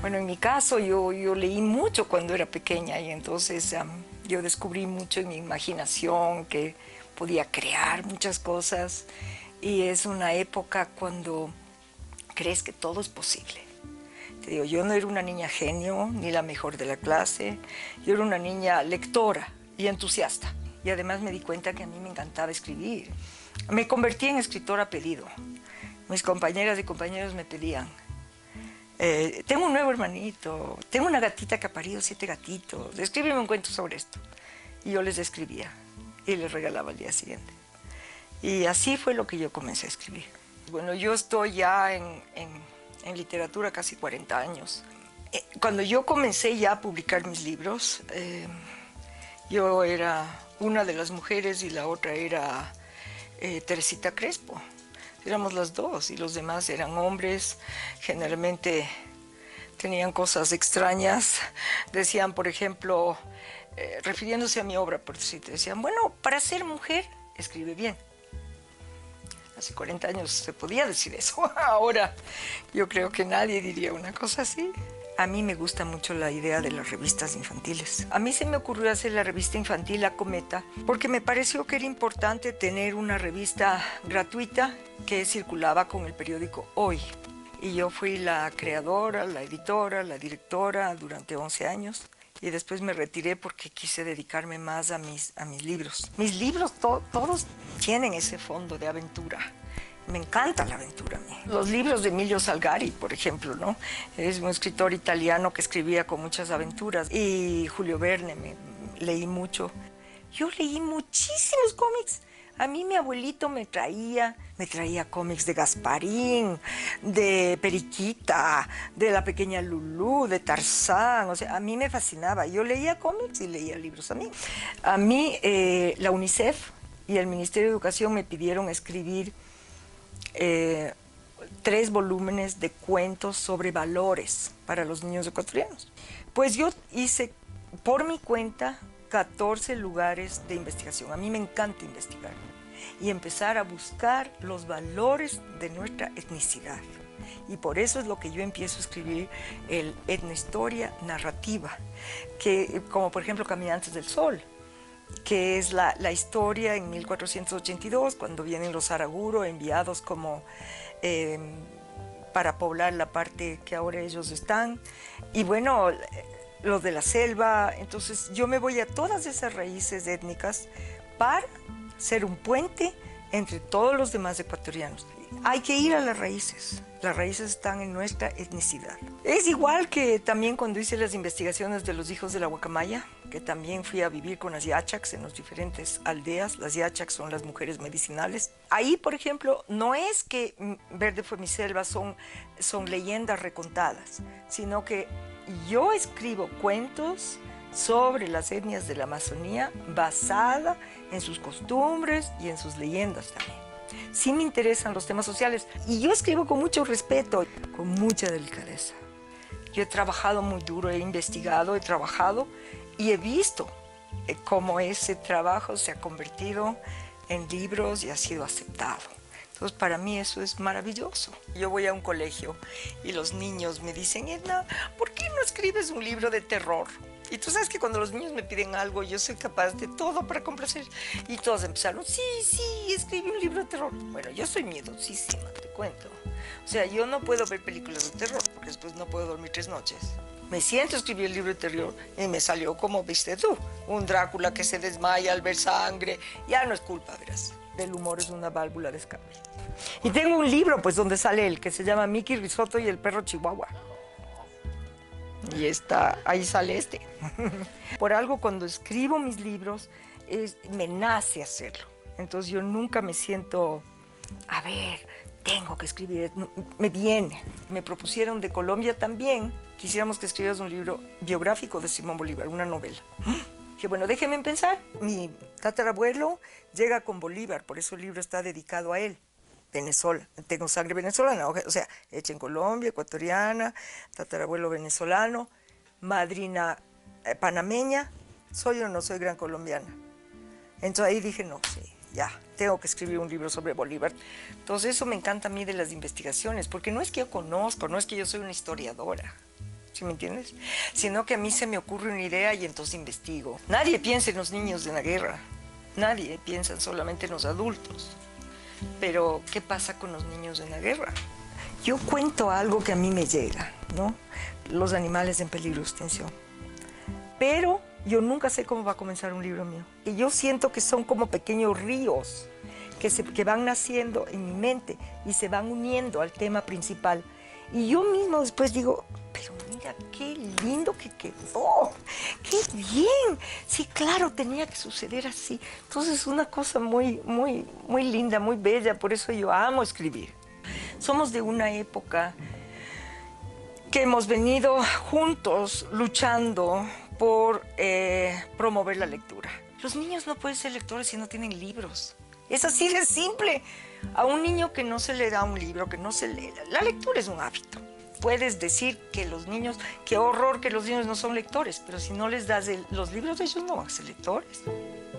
Bueno, en mi caso yo leí mucho cuando era pequeña y entonces yo descubrí mucho en mi imaginación que podía crear muchas cosas y es una época cuando crees que todo es posible. Te digo, yo no era una niña genio ni la mejor de la clase, yo era una niña lectora y entusiasta y además me di cuenta que a mí me encantaba escribir. Me convertí en escritora a pedido. Mis compañeras y compañeros me pedían, tengo un nuevo hermanito, tengo una gatita que ha parido 7 gatitos, escríbeme un cuento sobre esto. Y yo les escribía y les regalaba al día siguiente. Y así fue lo que yo comencé a escribir. Bueno, yo estoy ya en literatura casi 40 años. Cuando yo comencé ya a publicar mis libros, yo era una de las mujeres y la otra era Teresita Crespo. Éramos las dos y los demás eran hombres, generalmente tenían cosas extrañas. Decían, por ejemplo, refiriéndose a mi obra, por decirte, decían, bueno, para ser mujer, escribe bien. Hace 40 años se podía decir eso. Ahora yo creo que nadie diría una cosa así. A mí me gusta mucho la idea de las revistas infantiles. A mí se me ocurrió hacer la revista infantil La Cometa porque me pareció que era importante tener una revista gratuita que circulaba con el periódico Hoy. Y yo fui la creadora, la editora, la directora durante 11 años. Y después me retiré porque quise dedicarme más a mis libros. Mis libros todos tienen ese fondo de aventura. Me encanta la aventura a mí. Los libros de Emilio Salgari, por ejemplo, ¿no? Es un escritor italiano que escribía con muchas aventuras. Y Julio Verne, leí mucho. Yo leí muchísimos cómics. A mí mi abuelito me traía cómics de Gasparín, de Periquita, de La Pequeña Lulú, de Tarzán. O sea, a mí me fascinaba. Yo leía cómics y leía libros a mí. La UNICEF y el Ministerio de Educación me pidieron escribir 3 volúmenes de cuentos sobre valores para los niños ecuatorianos. Pues yo hice por mi cuenta 14 lugares de investigación. A mí me encanta investigar y empezar a buscar los valores de nuestra etnicidad. Y por eso es lo que yo empiezo a escribir el etnohistoria narrativa, que, como por ejemplo Caminantes del Sol, que es la historia en 1482, cuando vienen los Araguro enviados como para poblar la parte que ahora ellos están. Y bueno, los de la selva. Entonces yo me voy a todas esas raíces étnicas para ser un puente entre todos los demás ecuatorianos. Hay que ir a las raíces están en nuestra etnicidad. Es igual que también cuando hice las investigaciones de los hijos de la Guacamaya, que también fui a vivir con las yachaks en las diferentes aldeas. Las yachaks son las mujeres medicinales. Ahí, por ejemplo, no es que Verde fue mi selva, son leyendas recontadas, sino que yo escribo cuentos sobre las etnias de la Amazonía basada en sus costumbres y en sus leyendas también. Sí me interesan los temas sociales y yo escribo con mucho respeto, con mucha delicadeza. Yo he trabajado muy duro, he investigado, he trabajado y he visto cómo ese trabajo se ha convertido en libros y ha sido aceptado. Entonces, para mí eso es maravilloso. Yo voy a un colegio y los niños me dicen, Edna, ¿por qué no escribes un libro de terror? Y tú sabes que cuando los niños me piden algo, yo soy capaz de todo para complacer. Y todos empezaron, sí, escribí un libro de terror. Bueno, yo soy miedosísima, te cuento. O sea, yo no puedo ver películas de terror, porque después no puedo dormir 3 noches. Me siento a escribir el libro de terror y me salió como viste tú. Un Drácula que se desmaya al ver sangre. Ya no es culpa, verás. El humor es una válvula de escape. Y tengo un libro, pues, donde sale él, que se llama Mickey Risotto y el perro Chihuahua. Y ahí sale este. Por algo, cuando escribo mis libros, me nace hacerlo. Entonces yo nunca me siento, a ver, tengo que escribir, me viene. Me propusieron de Colombia también, quisiéramos que escribieras un libro biográfico de Simón Bolívar, una novela. Que bueno, déjenme pensar, mi tatarabuelo llega con Bolívar, por eso el libro está dedicado a él. Venezuela, tengo sangre venezolana, o sea, hecha en Colombia, ecuatoriana, tatarabuelo venezolano, madrina panameña, ¿soy o no soy gran colombiana? Entonces ahí dije, no, sí, ya, tengo que escribir un libro sobre Bolívar. Entonces eso me encanta a mí de las investigaciones, porque no es que yo conozco, no es que yo soy una historiadora, ¿sí me entiendes? Sino que a mí se me ocurre una idea y entonces investigo. Nadie piensa en los niños de la guerra, nadie piensa solamente en los adultos. Pero, ¿qué pasa con los niños en la guerra? Yo cuento algo que a mí me llega, ¿no? Los animales en peligro de extinción. Pero yo nunca sé cómo va a comenzar un libro mío. Y yo siento que son como pequeños ríos que van naciendo en mi mente y se van uniendo al tema principal. Y yo mismo después digo, pero mira, qué lindo que quedó, qué bien. Sí, claro, tenía que suceder así. Entonces es una cosa muy, muy, muy linda, muy bella, por eso yo amo escribir. Somos de una época que hemos venido juntos luchando por promover la lectura. Los niños no pueden ser lectores si no tienen libros. Es así de simple. A un niño que no se le da un libro, que no se lee, la lectura es un hábito. Puedes decir que los niños, qué horror que los niños no son lectores, pero si no les das los libros, ellos no van a ser lectores.